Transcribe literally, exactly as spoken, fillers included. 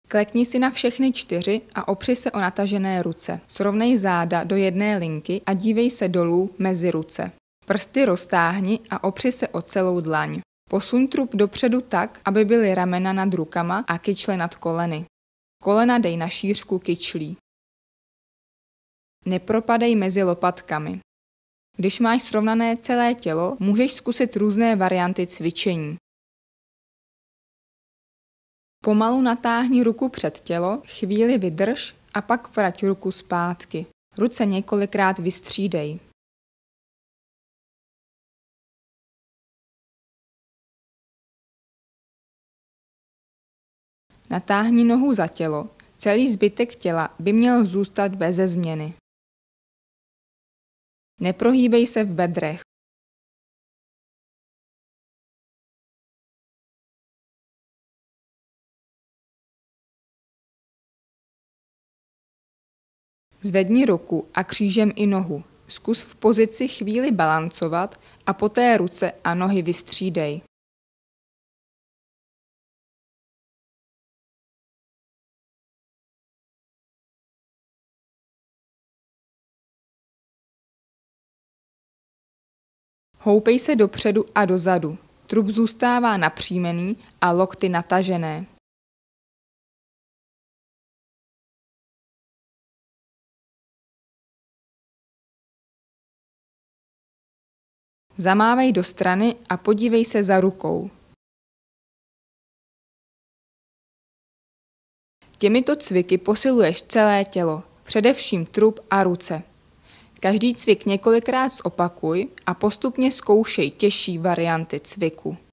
Klekni si na všechny čtyři a opři se o natažené ruce. Srovnej záda do jedné linky a dívej se dolů mezi ruce. Prsty roztáhni a opři se o celou dlaň. Posuň trup dopředu tak, aby byly ramena nad rukama a kyčle nad koleny. Kolena dej na šířku kyčlí. Nepropadej mezi lopatkami. Když máš srovnané celé tělo, můžeš zkusit různé varianty cvičení. Pomalu natáhni ruku před tělo, chvíli vydrž a pak vrať ruku zpátky. Ruce několikrát vystřídej. Natáhni nohu za tělo. Celý zbytek těla by měl zůstat beze změny. Neprohýbej se v bedrech. Zvedni ruku a křížem i nohu. Zkus v pozici chvíli balancovat a poté ruce a nohy vystřídej. Houpej se dopředu a dozadu. Trup zůstává napřímený a lokty natažené. Zamávej do strany a podívej se za rukou. Těmito cviky posiluješ celé tělo, především trup a ruce. Každý cvik několikrát zopakuj a postupně zkoušej těžší varianty cviku.